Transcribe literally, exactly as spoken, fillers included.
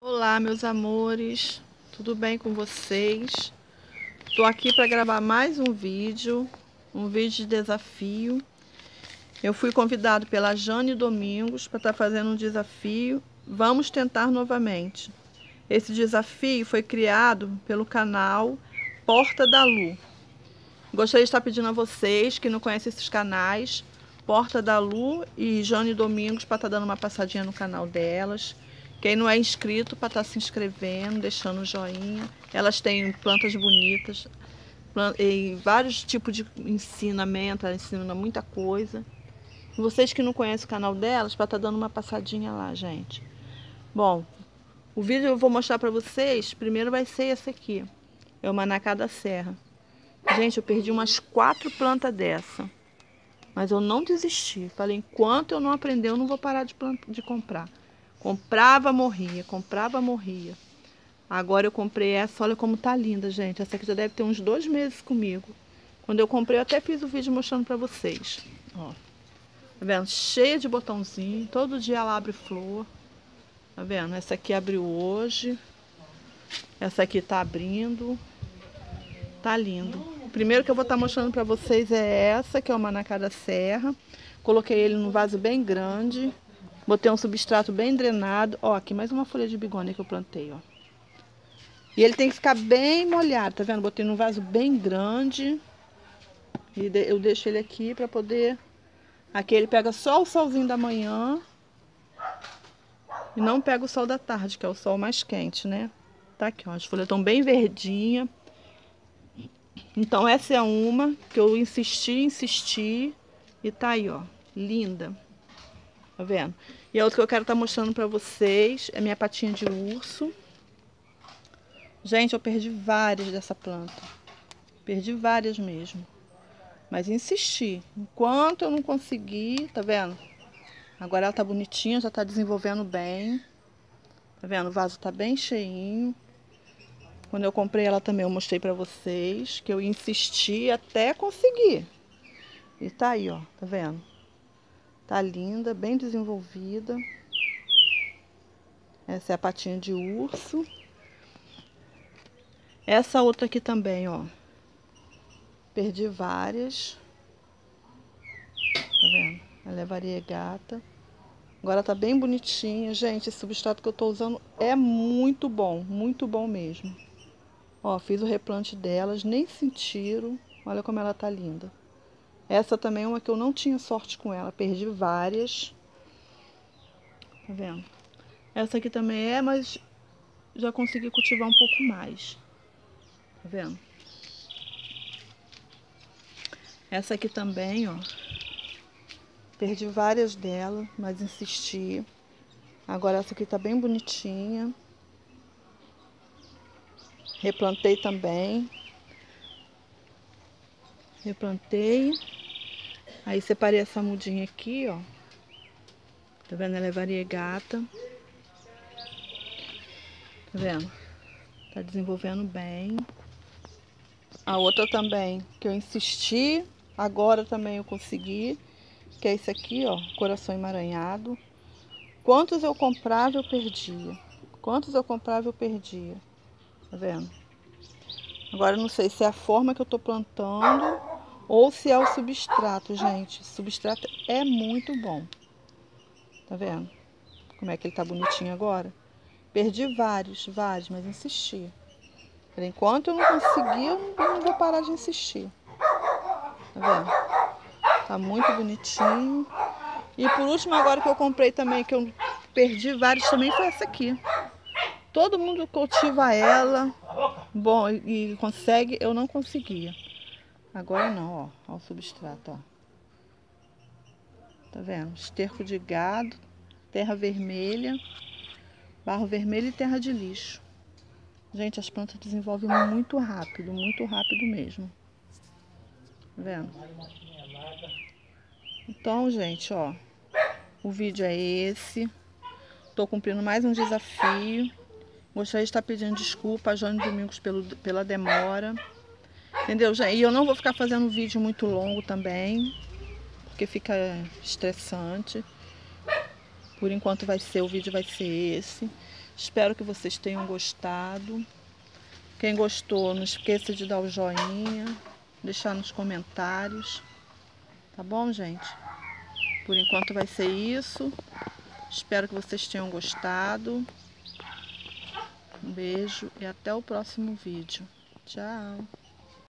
Olá, meus amores, tudo bem com vocês? Estou aqui para gravar mais um vídeo, um vídeo de desafio. Eu fui convidado pela Jane Domingos para estar fazendo um desafio. Vamos tentar novamente. Esse desafio foi criado pelo canal Porta da Lu. Gostaria de estar pedindo a vocês que não conhecem esses canais, Porta da Lu e Jane Domingos, para estar dando uma passadinha no canal delas. Quem não é inscrito, para estar se inscrevendo, deixando o joinha. Elas têm plantas bonitas e vários tipos de ensinamento, elas ensinam muita coisa. E vocês que não conhecem o canal delas, para estar dando uma passadinha lá, gente. Bom, o vídeo eu vou mostrar para vocês, primeiro vai ser esse aqui. É o manacá da serra. Gente, eu perdi umas quatro plantas dessa. Mas eu não desisti. Falei, enquanto eu não aprender, eu não vou parar de, de comprar. Comprava, morria. Comprava, morria. Agora eu comprei essa. Olha como tá linda, gente. Essa aqui já deve ter uns dois meses comigo. Quando eu comprei, eu até fiz o vídeo mostrando pra vocês. Ó. Tá vendo? Cheia de botãozinho. Todo dia ela abre flor. Tá vendo? Essa aqui abriu hoje. Essa aqui tá abrindo. Tá lindo. O primeiro que eu vou estar mostrando pra vocês é essa, que é o manacá da serra. Coloquei ele num vaso bem grande. Botei um substrato bem drenado. Ó, aqui mais uma folha de bigônia que eu plantei, ó. E ele tem que ficar bem molhado, tá vendo? Botei num vaso bem grande. E eu deixo ele aqui pra poder... Aqui ele pega só o solzinho da manhã. E não pega o sol da tarde, que é o sol mais quente, né? Tá aqui, ó. As folhas estão bem verdinhas. Então essa é uma que eu insisti, insisti. E tá aí, ó. Linda. Tá vendo? E a outra que eu quero estar mostrando pra vocês é minha patinha de urso. Gente, eu perdi várias dessa planta. Perdi várias mesmo. Mas insisti. Enquanto eu não consegui, tá vendo? Agora ela tá bonitinha, já tá desenvolvendo bem. Tá vendo? O vaso tá bem cheinho. Quando eu comprei ela também eu mostrei pra vocês que eu insisti até conseguir. E tá aí, ó. Tá vendo? Tá linda, bem desenvolvida. Essa é a patinha de urso. Essa outra aqui também, ó. Perdi várias. Tá vendo? Ela é variegata. Agora tá bem bonitinha. Gente, esse substrato que eu tô usando é muito bom. Muito bom mesmo. Ó, fiz o replante delas, nem sentiram. Olha como ela tá linda. Essa também é uma que eu não tinha sorte com ela. Perdi várias. Tá vendo? Essa aqui também é, mas já consegui cultivar um pouco mais. Tá vendo? Essa aqui também, ó. Perdi várias dela, mas insisti. Agora essa aqui tá bem bonitinha. Replantei também. Replantei. Aí separei essa mudinha aqui, ó. Tá vendo? Ela é variegata. Tá vendo? Tá desenvolvendo bem. A outra também, que eu insisti. Agora também eu consegui. Que é esse aqui, ó. Coração emaranhado. Quantos eu comprava, eu perdia. Quantos eu comprava, eu perdia. Tá vendo? Agora eu não sei se é a forma que eu tô plantando ou se é o substrato, gente. O substrato é muito bom. Tá vendo? Como é que ele tá bonitinho agora? Perdi vários, vários, mas insisti. Por enquanto eu não consegui, eu não vou parar de insistir. Tá vendo? Tá muito bonitinho. E por último, agora que eu comprei também, que eu perdi vários também, foi essa aqui. Todo mundo cultiva ela, bom, e consegue, eu não conseguia. Agora não, ó, ó o substrato, ó. Tá vendo? Esterco de gado, terra vermelha, barro vermelho e terra de lixo. Gente, as plantas desenvolvem muito rápido, muito rápido mesmo. Tá vendo? Então, gente, ó, o vídeo é esse. Tô cumprindo mais um desafio. Gostaria de estar pedindo desculpa a Jane Domingos pelo, pela demora. Entendeu, gente? E eu não vou ficar fazendo vídeo muito longo também, porque fica estressante. Por enquanto vai ser, o vídeo vai ser esse. Espero que vocês tenham gostado. Quem gostou, não esqueça de dar o joinha, deixar nos comentários. Tá bom, gente? Por enquanto vai ser isso. Espero que vocês tenham gostado. Um beijo e até o próximo vídeo. Tchau!